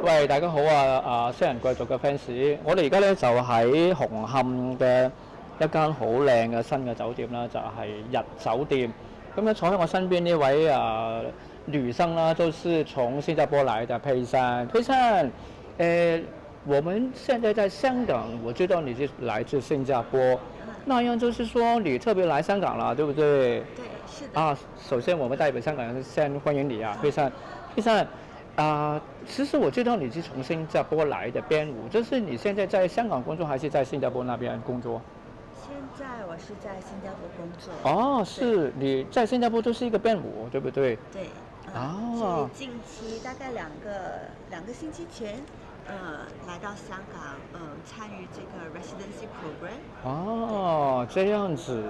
喂，大家好啊！西人貴族嘅 fans，我哋而家咧就喺紅磡嘅一間好靚嘅新嘅酒店啦，就係日酒店。咁樣坐喺我身邊呢位女生啦，都是從新加坡來的佩珊。佩珊，我們現在在香港，我知道你是來自新加坡，那樣就是說你特別來香港了，對不對？ 对，是的。 啊，首先我們代表香港人先歡迎你啊，佩珊。佩珊。其实我知道你是从新加坡来的编舞，就是你现在在香港工作还是在新加坡那边工作？ 现在我是在新加坡工作。 哦，是你在新加坡就是一个编舞，对不对？ 对。 哦。 是近期大概两个星期前，来到香港，参与这个 residency program。 哦，这样子。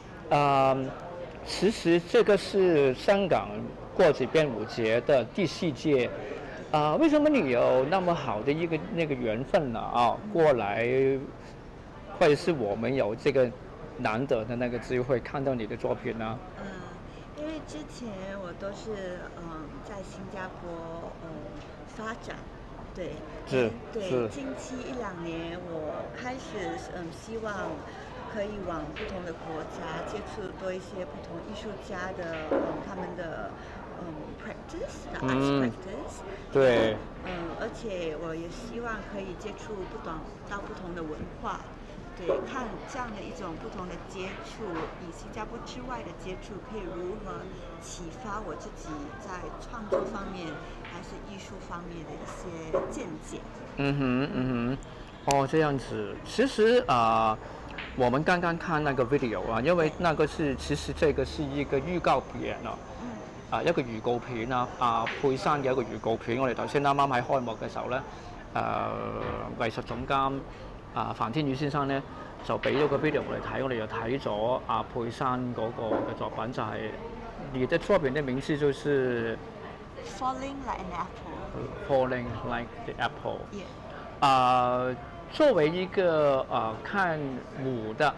其实这个是香港国际编舞节的第4届，为什么你有那么好的一个那个缘分呢？过来，或者是我们有这个难得的那个机会看到你的作品呢？ 因为之前我都是在新加坡发展，对，对，近期1、2年我开始希望可以往不同的国家接触多一些不同艺术家的他们的practice 的 arts practice。 对。 而且我也希望可以接触不同的文化，对，看这样的一种不同的接触，以新加坡之外的接触，可以如何启发我自己在创作方面还是艺术方面的一些见解。 哦，这样子，其实我们刚刚看那个 video 因為那個其實這個是一個預告片一個預告片佩珊嘅一個預告片。我哋頭先啱啱喺開幕嘅時候咧，藝術總監范天宇先生咧就俾咗個 video 我哋睇，我哋就睇咗佩珊嗰個嘅作品，就係你的作品的名字就是 Falling Like an Apple。 Falling Like the Apple。 Yeah。 作为一个看舞的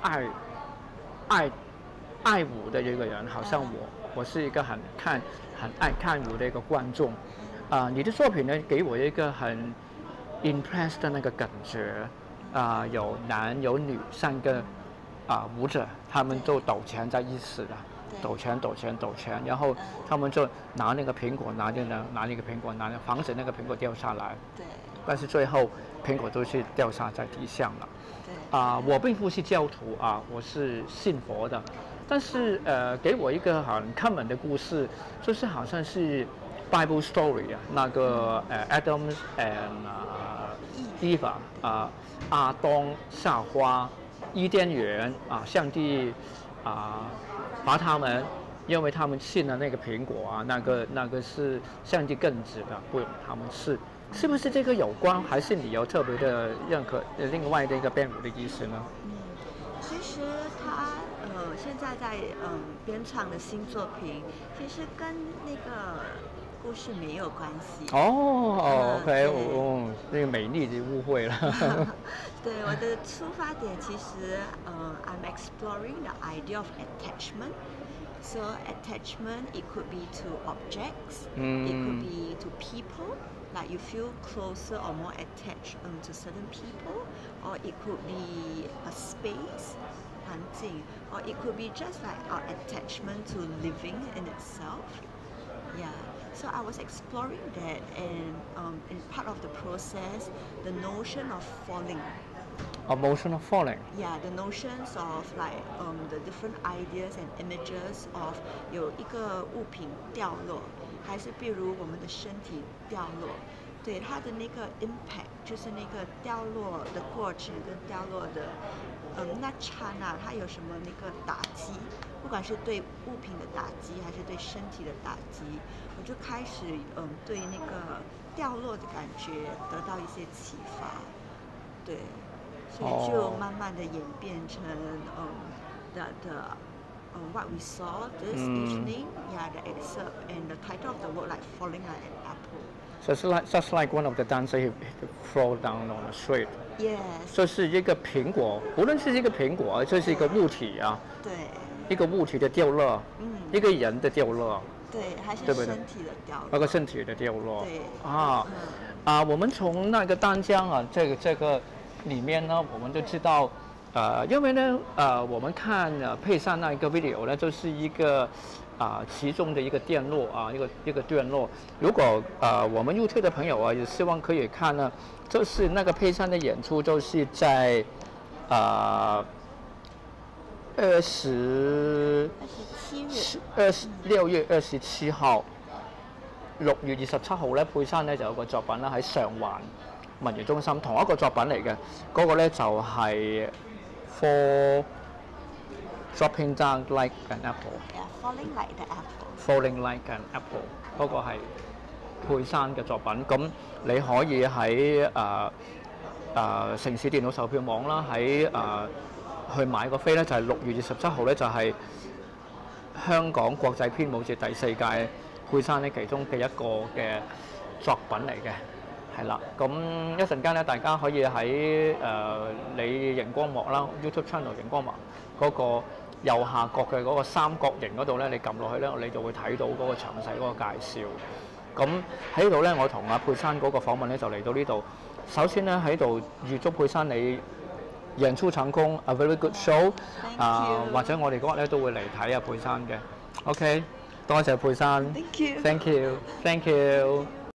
爱舞的一个人，好像我是一个很爱看舞的一个观众。你的作品呢，给我一个很 impressed 的那个感觉。有男有女3个舞者，他们就抖拳在一起的，抖拳，然后他们就拿那个苹果，拿那个苹果，防止那个苹果掉下来。 对。 但是最后苹果都是掉下在地上了。 对。 我并不是教徒我是信佛的，但是给我一个很common的故事，就是好像是 Bible story 那个Adam and Eve 阿当夏娃伊甸园上帝罚他们，因为他们信了那个苹果那个是上帝禁止的，不容他们吃。是不是这个有关，还是你有特别的认可另外的一个编舞的意思呢？ 其实他现在在编唱的新作品，其实跟那个故事没有关系。 OK，那个美丽就误会了。 对，我的出发点其实I'm exploring the idea of attachment. So attachment, it could be to objects, it could be to people, like you feel closer or more attached to certain people, or it could be a space, 环境, or it could be just like our attachment to living in itself. Yeah. So I was exploring that, and in part of the process, the notion of falling. Emotional falling. Yeah, the notions of like the different ideas and images of 有一个物品掉落，还是比如我们的身体掉落，对它的那个 impact 就是那个掉落的过程跟掉落的那刹那，它有什么那个打击，不管是对物品的打击还是对身体的打击，我就开始对那个掉落的感觉得到一些启发，对。所以就慢慢的演变成what we saw this evening, yeah, the excerpt and the title of the work like Falling Like an Apple. So it's just like one of the dancers who fall down on the street. Yes. 这是一个苹果，无论是一个苹果，这是一个物体对。 一个物体的掉落，一个人的掉落。 对，还是对不对？ 身体的掉落。 那个身体的掉落。 对。 我们从那个丹江啊，这个里面呢，我们就知道，因为呢，我们看佩珊那一个 video 呢，就是一个其中的一个段落一个段落。如果我们 YouTube 的朋友啊，也希望可以看呢，就是那个佩珊的演出，就是在26月27號，6月27號咧，佩珊咧就有個作品啦喺上環文娛中心，同一個作品嚟嘅，嗰、個咧就係 For Dropping Down Like an Apple。Falling like the apple。 Falling like an apple， 嗰個係佩珊嘅作品。咁你可以喺城市電腦售票網啦，喺去買個飛咧，就係6月27號咧，就係香港國際編舞節第4屆佩珊咧其中嘅一個嘅作品嚟嘅，係啦。咁一陣間咧，大家可以喺你熒光幕啦 ，YouTube channel 熒光幕嗰個右下角嘅嗰個三角形嗰度咧，你撳落去咧，你就會睇到嗰個詳細嗰個介紹。咁喺度咧，我同阿佩珊嗰個訪問咧就嚟到呢度。首先咧喺度預祝佩珊你演出成功 ，a very good show。或者我哋嗰日咧都會嚟睇阿佩珊嘅。OK， 多謝佩珊。 Thank you。 Thank you。Thank you。